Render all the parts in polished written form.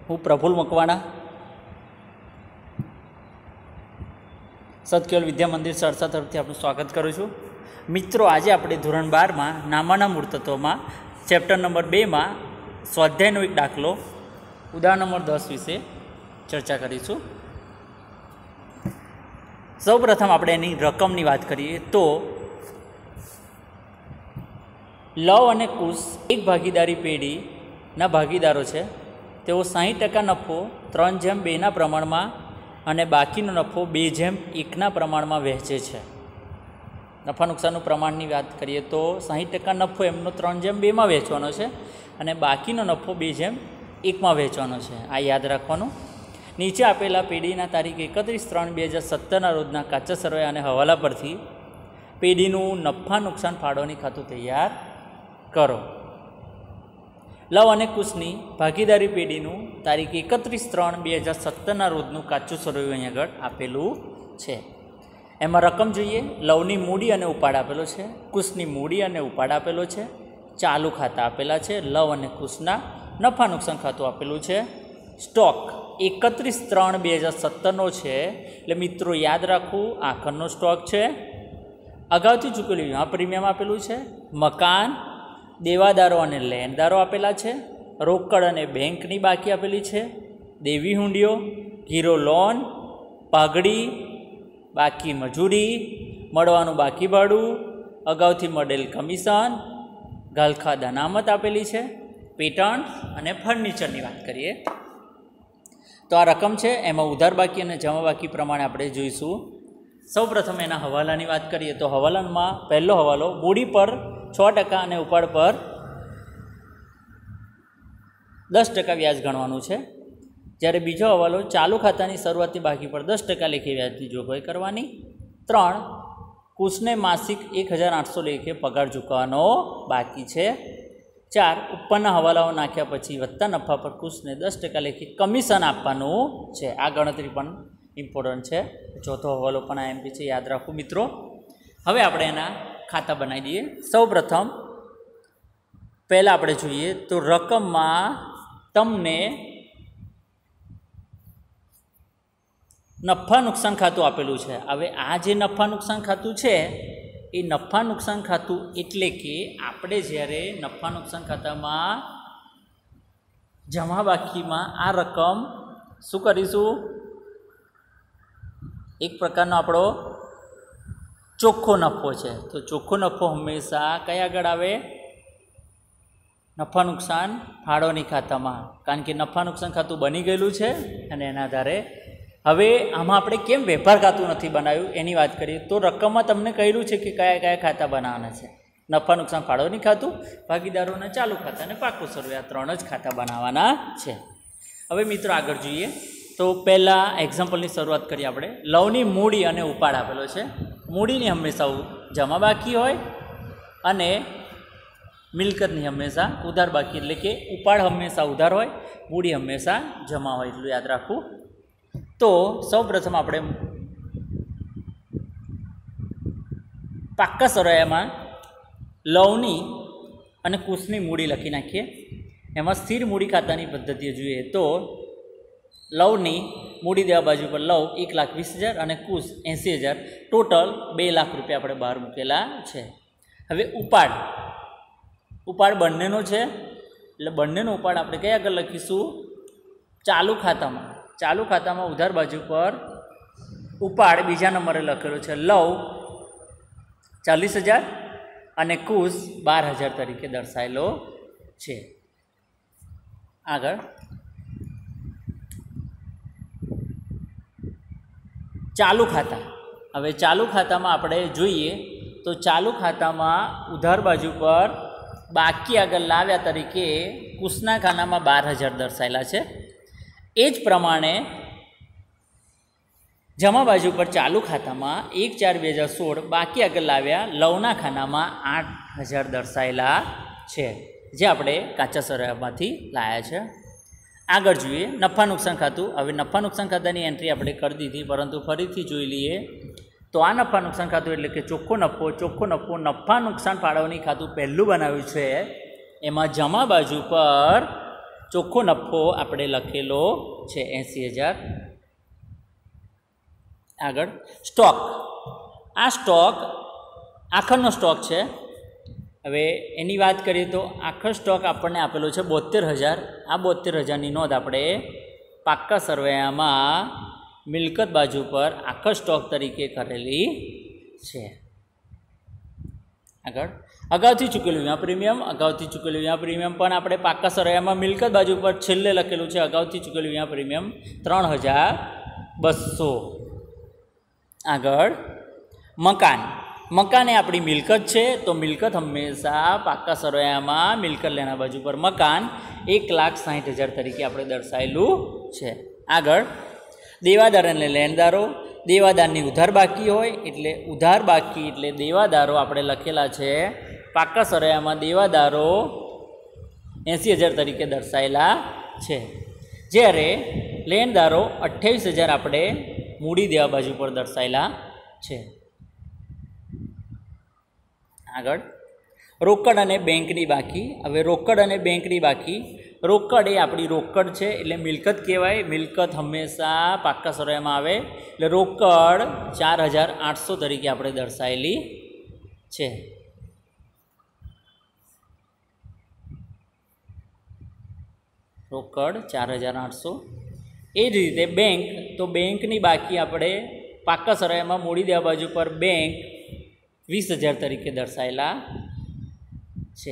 હું પ્રફુલ મકવાણા સતકેવલ વિદ્યા મંદિર સરસા તરફથી આપનું સ્વાગત કરું છું. મિત્રો, આજે આપણે ધોરણ 12માં નામાના મૂળતત્વમાં ચેપ્ટર નંબર 2માં સ્વાધ્યાયનો એક દાખલો ઉદાહરણ નંબર 10 વિશે ચર્ચા કરીશું. સૌપ્રથમ આપણે એની રકમની વાત કરીએ તો લવ અને કુશ એક ભાગીદારી પેઢીના ભાગીદારો છે. તેઓ 60% નફો 3/2ના પ્રમાણમાં અને બાકીનો નફો 2/1ના પ્રમાણમાં વહેંચે છે. નફા નુકસાનનું પ્રમાણની વાત કરીએ તો 60% નફો એમનો 3/2માં વહેંચવાનો છે અને બાકીનો નફો 2/1માં વહેંચવાનો છે. આ યાદ રાખવાનું. નીચે આપેલા પેઢીના તારીખ 31/3/2017ના રોજના કાચા સરવાળા અને હવાલા પરથી પેઢીનું નફા નુકસાન ફાળવણી ખાતું તૈયાર કરો. લવ અને કુશની ભાગીદારી પેઢીનું તારીખ 31/3/2017ના રોજનું કાચું સરવૈયું અહીં આગળ આપેલું છે. એમાં રકમ જોઈએ. લવની મૂડી અને ઉપાડ આપેલો છે, કુશની મૂડી અને ઉપાડ આપેલો છે, ચાલુ ખાતા આપેલા છે, લવ અને કુશના નફા નુકસાન ખાતું આપેલું છે. સ્ટોક 31/3/2017નો છે, એટલે મિત્રો યાદ રાખવું આખરનો સ્ટોક છે. અગાઉથી ચૂકેલું આ પ્રીમિયમ આપેલું છે. મકાન, દેવાદારો અને લેણદારો આપેલા છે. રોકડ અને બેંકની બાકી આપેલી છે. દેવી હુંડીઓ, ગીરો લોન, પાઘડી, બાકી મજૂરી, મળવાનું બાકી ભાડું, અગાઉથી મળેલ કમિશન, ગાલખાદ અનામત આપેલી છે. પેટન્ટ અને ફર્નિચરની વાત કરીએ તો આ રકમ છે. એમાં ઉધાર બાકી અને જમા બાકી પ્રમાણે આપણે જોઈશું. સૌપ્રથમ એના હવાલાની વાત કરીએ તો હવાલામાં પહેલો હવાલો મૂડી પર 6% અને ઉપાડ પર 10% વ્યાજ ગણવાનું છે. જ્યારે બીજો હવાલો ચાલુ ખાતાની શરૂઆતી બાકી પર 10% લેખે વ્યાજની જોગવાઈ કરવાની. 3, કુશને માસિક 1800 લેખે પગાર ચૂકવવાનો બાકી છે. 4, ઉપરના હવાલાઓ નાખ્યા પછી વધતા નફા પર કુશને 10% લેખે કમિશન આપવાનું છે. આ ગણતરી પણ ઇમ્પોર્ટન્ટ છે. ચોથો હવાલો પણ આ એમપી છે, યાદ રાખવું મિત્રો. હવે આપણે એના ખાતા બનાવી દઈએ. સૌપ્રથમ પહેલાં આપણે જોઈએ તો રકમમાં તમને નફા નુકસાન ખાતું આપેલું છે. હવે આ જે નફા નુકસાન ખાતું છે એ નફા નુકસાન ખાતું એટલે કે આપણે જ્યારે નફા નુકસાન ખાતામાં જમા બાકીમાં આ રકમ શું કરીશું, એક પ્રકારનો આપણો ચોખ્ખો નફો છે. તો ચોખ્ખો નફો હંમેશા કયા આગળ આવે? નફા નુકસાન ફાળવણી ખાતામાં, કારણ કે નફા નુકસાન ખાતું બની ગયેલું છે અને એના આધારે હવે આમાં આપણે કેમ વેપાર ખાતું નથી બનાવ્યું એની વાત કરીએ તો રકમમાં તમને કહેલું છે કે કયા કયા ખાતા બનાવવાના છે. નફા નુકસાન ફાળવણી ખાતું, ભાગીદારોના ચાલુ ખાતા અને પાકું સરવૈયું, આ 3 જ ખાતા બનાવવાના છે. હવે મિત્રો આગળ જોઈએ તો પહેલાં એક્ઝામ્પલની શરૂઆત કરીએ આપણે. લવની મૂડી અને ઉપાડ આપેલો છે. મૂડીની હંમેશા જમા બાકી હોય અને મિલકતની હંમેશા ઉધાર બાકી, એટલે કે ઉપાડ હંમેશા ઉધાર હોય, મૂડી હંમેશા જમા હોય, એટલું યાદ રાખવું. તો સૌપ્રથમ આપણે પાક્કા સરવાળામાં લવની અને કુશની મૂડી લખી નાખીએ. એમાં સ્થિર મૂડી ખાતાની પદ્ધતિએ જોઈએ તો લવની મૂડી દેવા બાજુ પર લવ 1,20,000 અને કુશ 80,000, ટોટલ 2 લાખ રૂપિયા આપણે બહાર મૂકેલા છે. હવે ઉપાડ બંનેનો છે, એટલે બંનેનો ઉપાડ આપણે કયા આગળ લખીશું? ચાલુ ખાતામાં ઉધાર બાજુ પર ઉપાડ બીજા નંબરે લખેલો છે. લવ 40,000 અને કુશ 12,000 તરીકે દર્શાવેલો છે. આગળ ચાલુ ખાતા. હવે ચાલુ ખાતામાં આપણે જોઈએ તો ચાલુ ખાતામાં ઉધાર બાજુ પર બાકી આગળ લાવ્યા તરીકે કુશના ખાનામાં 12,000 દર્શાવેલા છે. એ જ પ્રમાણે જમા બાજુ પર ચાલુ ખાતામાં 1/4/2016 બાકી આગળ લાવ્યા લવના ખાનામાં 8,000 દર્શાવેલા છે, જે આપણે કાચા સરવાળામાંથી લાવ્યા છે. આગળ જોઈએ નફા નુકસાન ખાતું. હવે નફા નુકસાન ખાતાની એન્ટ્રી આપણે કરી દીધી, પરંતુ ફરીથી જોઈ લઈએ તો આ નફા નુકસાન ખાતું એટલે કે ચોખ્ખો નફો નફા નુકસાન ફાળવણી ખાતું પહેલું બનાવ્યું છે. એમાં જમા બાજુ પર ચોખ્ખો નફો આપણે લખેલો છે 80,000. આગળ સ્ટોક. આ સ્ટોક આખરનો સ્ટોક છે. હવે એની વાત કરીએ તો આખર સ્ટોક આપણને આપેલો છે 72,000. આ 72,000ની નોંધ આપણે પાક્કા સરવૈયામાં મિલકત બાજુ પર આખર સ્ટોક તરીકે કરેલી છે. આગળ અગાઉથી ચૂકેલું વીમા પ્રીમિયમ. અગાઉથી ચૂકેલું વીમા પ્રીમિયમ પણ આપણે પાક્કા સરવૈયામાં મિલકત બાજુ પર છેલ્લે લખેલું છે. અગાઉથી ચૂકેલું વીમા પ્રીમિયમ 3,200. આગળ મકાન. મકાન એ આપણી મિલકત છે, તો મિલકત હંમેશા પાક્કા સરવૈયામાં મિલકત લેણા બાજુ પર મકાન 1,60,000 તરીકે આપણે દર્શાવેલું છે. આગળ દેવાદાર અને લેણદારો. દેવાદારની ઉધાર બાકી હોય એટલે ઉધાર બાકી એટલે દેવાદારો આપણે લખેલા છે પાક્કા સરવૈયામાં દેવાદારો 80,000 તરીકે દર્શાવેલા છે. જ્યારે લેણદારો 28,000 આપણે મૂડી દેવા બાજુ પર દર્શાવેલા છે. આગળ રોકડ અને બેંકની બાકી. હવે રોકડ અને બેંકની બાકી. રોકડ એ આપણી રોકડ છે એટલે મિલકત કહેવાય. મિલકત હંમેશા પાક્કા સરવૈયામાં આવે એટલે રોકડ 4,800 તરીકે આપણે દર્શાવેલી છે. રોકડ 4,800. એ જ રીતે બેંક. તો બેંકની બાકી આપણે પાક્કા સરવૈયામાં મૂડી દેવા બાજુ પર બેંક 20,000 તરીકે દર્શાવેલા છે.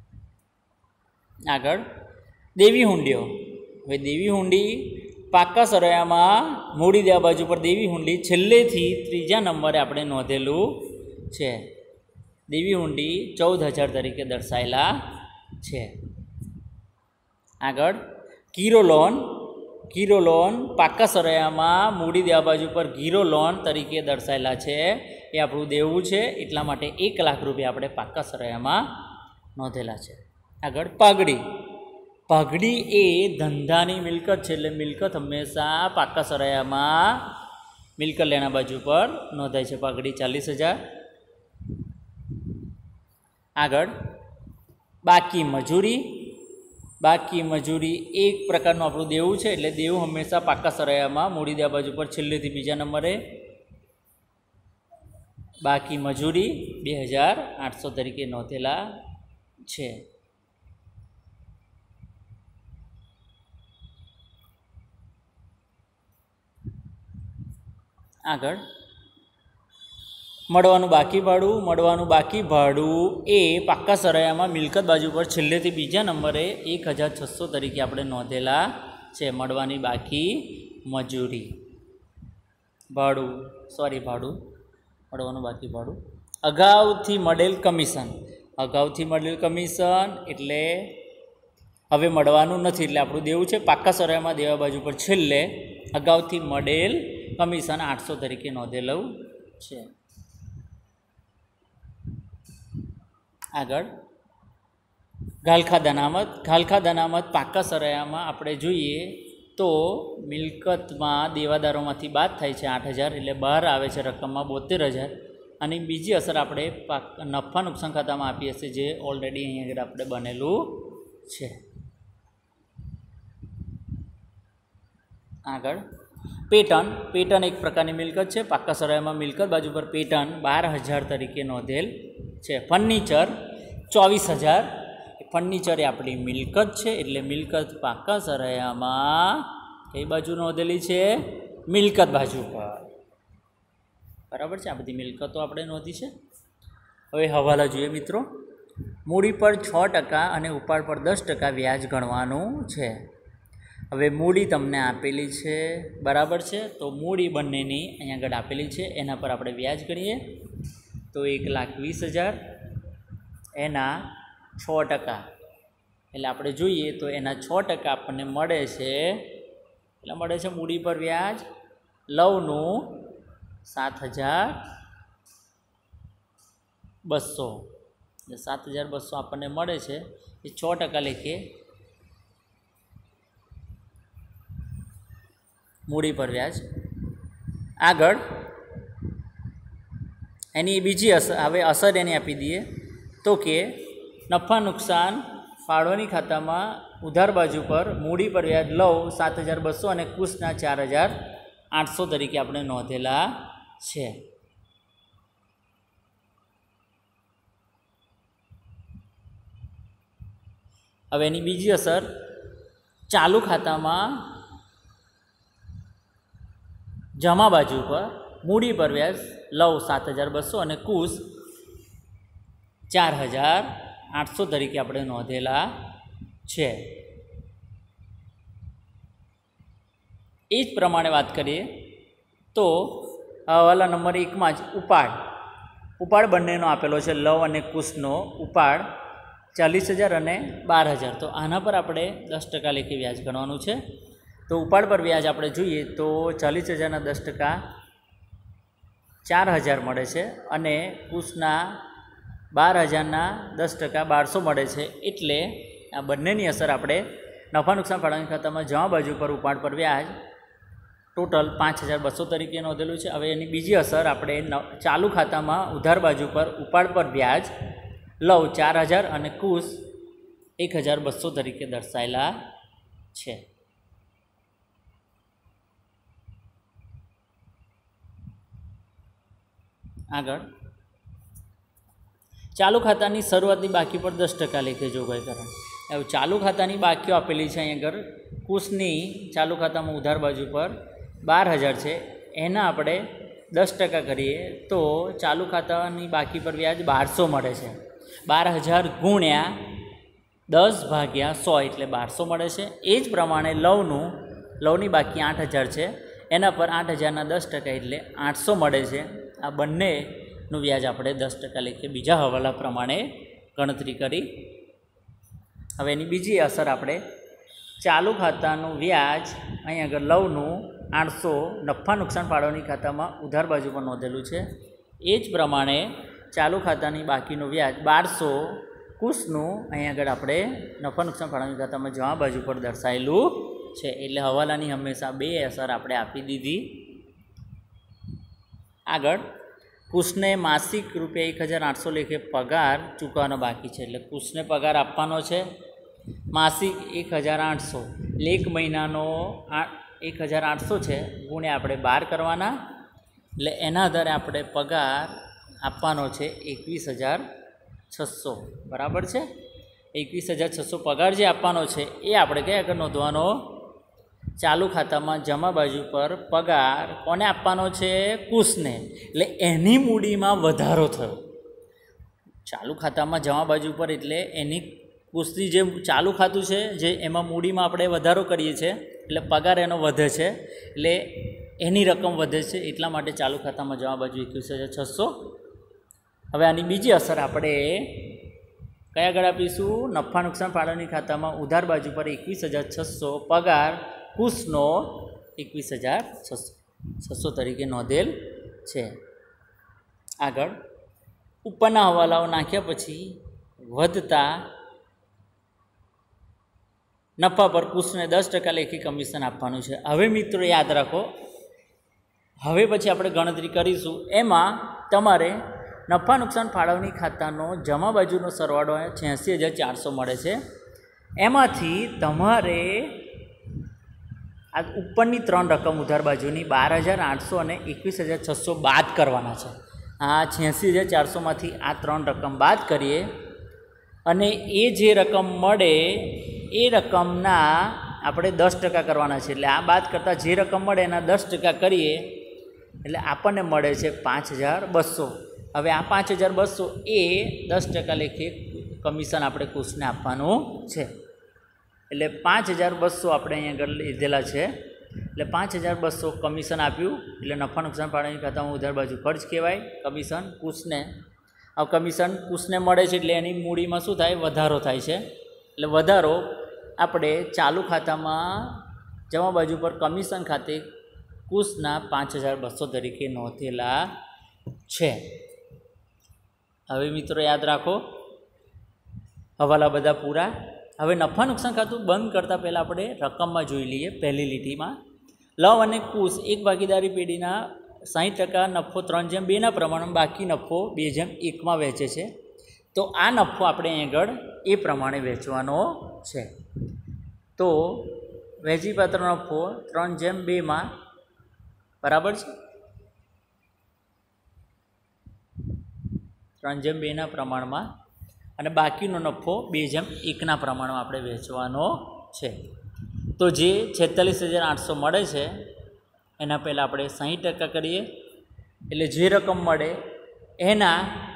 આગળ દેવી હુંડીઓ. હવે દેવી હુંડી પાક્કા સરવૈયામાં મૂડી દેવા બાજુ પર દેવી હુંડી છેલ્લેથી ત્રીજા નંબરે આપણે નોંધેલું છે. દેવી હુંડી 14,000 તરીકે દર્શાવેલા છે. આગળ ગીરો લોન. ગીરો લોન પાક્કા સરવૈયામાં મૂડી દેવા બાજુ પર ગીરો લોન તરીકે દર્શાવેલા છે. એ આપણું દેવું છે એટલા માટે 1,00,000 રૂપિયા આપણે પાક્કા સરવૈયામાં નોંધેલા છે. આગળ પાઘડી. પાઘડી એ ધંધાની મિલકત છે એટલે મિલકત હંમેશા પાક્કા સરવૈયામાં મિલકત લેણા બાજુ પર નોંધાય છે. પાઘડી 40,000. આગળ બાકી મજૂરી. બાકી મજૂરી એક પ્રકારનું આપણું દેવું છે એટલે દેવું હંમેશા પાક્કા સરવૈયામાં મૂડી દેવા બાજુ પર છેલ્લેથી બીજા નંબરે. બાકી મજૂરી 2,800 તરીકે નોંધેલા છે. આગળ મળવાનું બાકી ભાડું. મળવાનું બાકી ભાડું એ પાક્કા સરવૈયામાં મિલકત બાજુ પર છેલ્લેથી બીજા નંબરે 1,600 તરીકે આપણે નોંધેલા છે. મળવાની બાકી મજૂરી. ભાડું મળવાનું બાકી ભાડું. અગાઉથી મળેલ કમિશન. અગાઉથી મળેલ કમિશન એટલે હવે મળવાનું નથી એટલે આપણું દેવું છે પાક્કા સરવૈયામાં દેવા બાજુ પર છેલ્લે અગાઉથી મળેલ કમિશન 800 તરીકે નોંધેલું છે. આગળ ઘાલખા અનામત. ઘાલખા અનામત પાક્કા સરવૈયામાં આપણે જોઈએ તો મિલકતમાં દેવાદારોમાંથી બાદ થાય છે 8,000 એટલે બહાર આવે છે રકમમાં 72,000. અને બીજી અસર આપણે નફા નુકસાન ખાતામાં આપીએ છીએ જે ઓલરેડી અહીં આગળ આપણે બનેલું છે. આગળ પેટર્ન. પેટર્ન એક પ્રકારની મિલકત છે. પાક્કા સરવૈયામાં મિલકત બાજુ પર પેટર્ન 12,000 તરીકે નોંધેલ છે. ફર્નિચર 24,000. ફર્નિચર એ આપણી મિલકત છે એટલે મિલકત પાક્કા સરવૈયામાં કઈ બાજુ નોંધેલી છે? મિલકત બાજુ પર. બરાબર છે. આ બધી મિલકતો આપણે નોંધી છે. હવે હવાલા જોઈએ મિત્રો. મૂડી પર 6% અને ઉપાડ પર 10% વ્યાજ ગણવાનું છે. હવે મૂડી તમને આપેલી છે બરાબર છે. તો મૂડી બંનેની અહીંયા આગળ આપેલી છે એના પર આપણે વ્યાજ ગણીએ તો 1,20,000 એના 6% એટલે આપણે જોઈએ તો એના 6% આપણને મળે છે. એટલે મળે છે મૂડી પર વ્યાજ લવનું 7,200 એટલે 7,200 આપણને મળે છે. એ 6% લેખે મૂડી પર વ્યાજ. આગળ એની બીજી અસર. હવે અસર એની આપી દઈએ તો કે નફા નુકસાન ફાળવણી ખાતામાં ઉધાર બાજુ પર મૂડી પર વ્યાજ લવ 7,200 અને કુશના 4,800 તરીકે આપણે નોંધેલા છે. હવે એની બીજી અસર, ચાલુ ખાતામાં જમા બાજુ પર મૂડી પર વ્યાજ લવ 7,200 અને કુશ 4,800 તરીકે આપણે નોંધેલા છે. એ જ પ્રમાણે વાત કરીએ તો હવાલા નંબર 1માં જ ઉપાડ બંનેનો આપેલો છે. લવ અને કુશનો ઉપાડ 40,000 અને 12,000. તો આના પર આપણે 10% લેખે વ્યાજ ગણવાનું છે. તો ઉપાડ પર વ્યાજ આપણે જોઈએ તો 40,000ના 10% 4,000 મળે છે અને કુશના 12,000ના 10% 1,200 મળે છે. એટલે આ બંનેની અસર આપણે નફા નુકસાન ફાળવણી ખાતામાં જમા બાજુ પર ઉપાડ પર વ્યાજ ટોટલ 5,200 તરીકે નોંધેલું છે. હવે એની બીજી અસર આપણે ચાલુ ખાતામાં ઉધાર બાજુ પર ઉપાડ પર વ્યાજ લવ 4,000 અને કુશ 1,200 તરીકે દર્શાવેલા છે. આગળ ચાલુ ખાતાની શરૂઆતની બાકી પર 10% લેખે જોગવાઈ કરે. હવે ચાલુ ખાતાની બાકીઓ આપેલી છે. અહીં આગળ કુશની ચાલુ ખાતામાં ઉધાર બાજુ પર 12,000 છે, એના આપણે 10% કરીએ તો ચાલુ ખાતાની બાકી પર વ્યાજ 1,200 મળે છે. 12,000 ગુણ્યા 10/100 એટલે 1,200 મળે છે. એ જ પ્રમાણે લવની બાકી 8,000 છે, એના પર 8,000ના 10% એટલે 800 મળે છે. આ બંનેનું વ્યાજ આપણે 10% લેખે બીજા હવાલા પ્રમાણે ગણતરી કરી. હવે એની બીજી અસર આપણે ચાલુ ખાતાનું વ્યાજ અહીં આગળ લવનું 800 નફા નુકસાન ફાળવણી ખાતામાં ઉધાર બાજુ પર નોંધેલું છે. એ જ પ્રમાણે ચાલુ ખાતાની બાકીનું વ્યાજ 1,200 કુશનું અહીં આગળ આપણે નફા નુકસાન ફાળવણી ખાતામાં જમા બાજુ પર દર્શાવેલું છે. એટલે હવાલાની હંમેશા 2 અસર આપણે આપી દીધી. આગળ કુશને માસિક રૂપિયા 1,800 લેખે પગાર ચૂકવવાનો બાકી છે. એટલે કુશને પગાર આપવાનો છે માસિક 1,800, એક મહિનાનો 1,800 છે ગુણ્યા આપણે 12 કરવાના. એટલે એના આધારે આપણે પગાર આપવાનો છે 21,600. બરાબર છે. 21,600 પગાર જે આપવાનો છે એ આપણે કયા આગળ નોંધવાનો? ચાલુ ખાતામાં જમા બાજુ પર પગાર કોને આપવાનો છે? કુશને. એટલે એની મૂડીમાં વધારો થયો. ચાલુ ખાતામાં જમા બાજુ પર એટલે એની કુશની જે ચાલુ ખાતું છે જે એમાં મૂડીમાં આપણે વધારો કરીએ છીએ એટલે પગાર એનો વધે છે, એટલે એની રકમ વધે છે. એટલા માટે ચાલુ ખાતામાં જમા બાજુ 21,600. હવે આની બીજી અસર આપણે કયા આગળ આપીશું? નફા નુકસાન ફાળવણી ખાતામાં ઉધાર બાજુ પર 21,600 પગાર કુશનો 21,600 તરીકે નોંધેલ છે. આગળ ઉપરના હવાલાઓ નાખ્યા પછી વધતા નફા પર કુશને 10% લેખે કમિશન આપવાનું છે. હવે મિત્રો યાદ રાખો, હવે પછી આપણે ગણતરી કરીશું. એમાં તમારે નફા નુકસાન ફાળવણી ખાતાનો જમા બાજુનો સરવાળો 86,400 મળે છે. એમાંથી તમારે આ ઉપરની 3 રકમ ઉધાર બાજુની 12,800 અને 21,600 બાદ કરવાના છે. આ 86,400માંથી આ 3 રકમ બાદ કરીએ અને એ જે રકમ મળે એ રકમના આપણે 10% કરવાના છે. એટલે આ બાદ કરતાં જે રકમ મળે એના 10% કરીએ એટલે આપણને મળે છે 5,200. હવે આ 5,200 એ 10% લેખે કમિશન આપણે કુશને આપવાનું છે. એટલે 5,200 આપણે અહીં આગળ લીધેલા છે. એટલે 5,200 કમિશન આપ્યું એટલે નફા નુકસાન ફાળવણી ખાતામાં ઉધાર બાજુ ખર્ચ કહેવાય. કમિશન કુશને, હવે કમિશન કુશને મળે છે એટલે એની મૂડીમાં શું થાય? વધારો થાય છે. એટલે વધારો આપણે ચાલુ ખાતામાં જમા બાજુ પર કમિશન ખાતે કુશના 5,200 તરીકે નોંધેલા છે. હવે મિત્રો યાદ રાખો, હવાલા બધા પૂરા. હવે નફા નુકસાન ખાતું બંધ કરતાં પહેલાં આપણે રકમમાં જોઈ લઈએ. પહેલી લીટીમાં લવ અને કુશ એક ભાગીદારી પેઢીના 60% નફો 3/2ના પ્રમાણમાં બાકી નફો 2/1માં વહેંચે છે. તો આ નફો આપણે આગળ એ પ્રમાણે વહેંચવાનો છે. તો વહેંચીપાત્ર નફો 3/2 બરાબર છે, 3/2 પ્રમાણમાં, અને બાકીનો નફો 2/1 પ્રમાણમાં આપણે વેચવાનો છે. તો જે 46,800 મળે છે એના પહેલાં આપણે 60% કરીએ, એટલે જે રકમ મળે એના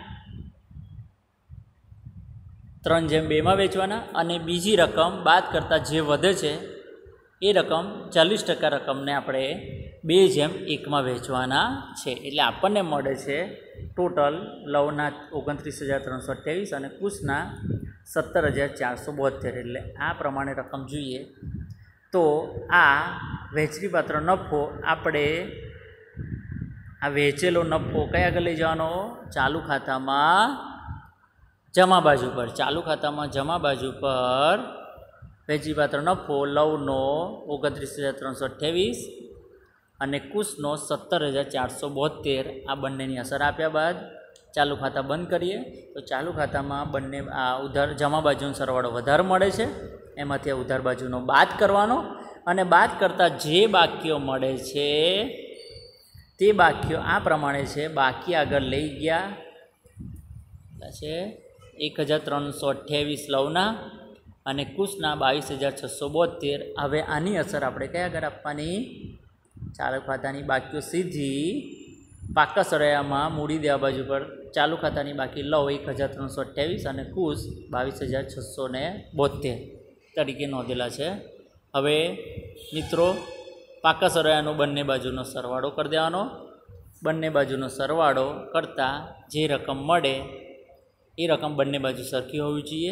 3/2 વેચવાના, અને બીજી રકમ બાદ કરતાં જે વધે છે એ રકમ 40% રકમને આપણે 2/1 વેચવાના છે. એટલે આપણને મળે છે ટોટલ લવના 29,328 અને કુશના 17,472. એટલે આ પ્રમાણે રકમ જોઈએ તો આ વહેંચણીપાત્ર નફો આપણે આ વેચેલો નફો કયા આગળ લઈ જવાનો? ચાલુ ખાતામાં જમા બાજુ પર. ચાલુ ખાતામાં જમા બાજુ પર વહેંચણીપાત્ર નફો લવનો 29,328 અને કુશનો 17,472 આ બંનેની અસર આપ્યા બાદ ચાલુ ખાતા બંધ કરીએ તો ચાલુ ખાતામાં બંને આ ઉધાર જમા બાજુનો સરવાળો વધારે મળે છે, એમાંથી આ ઉધાર બાજુનો બાદ કરવાનો, અને બાદ કરતાં જે બાકીઓ મળે છે તે બાકીઓ આ પ્રમાણે છે. બાકી આગળ લઈ ગયા છે 1,328 લવના અને કુશના 22,672. હવે આની અસર આપણે કયા આગળ આપવાની? ચાલુ ખાતાની બાકીઓ સીધી પાકા સરવાળામાં મૂડી દેવા બાજુ પર. ચાલુ ખાતાની બાકી લવ 1,328 અને કુશ 22,672 તરીકે નોંધેલા છે. હવે મિત્રો પાકા સરવાળાનો બંને બાજુનો સરવાળો કરી દેવાનો. બંને બાજુનો સરવાળો કરતાં જે રકમ મળે એ રકમ બંને બાજુ સરખી હોવી જોઈએ.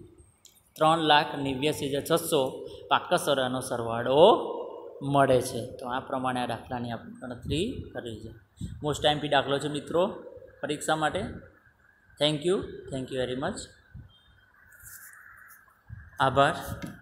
3,89,600 પાકા સરવાળાનો સરવાળો મળે છે. તો આ પ્રમાણે આ દાખલાની આપણે ગણતરી કરી છે. મોસ્ટ ટાઈમથી દાખલો છે મિત્રો પરીક્ષા માટે. Thank you very much. આભાર.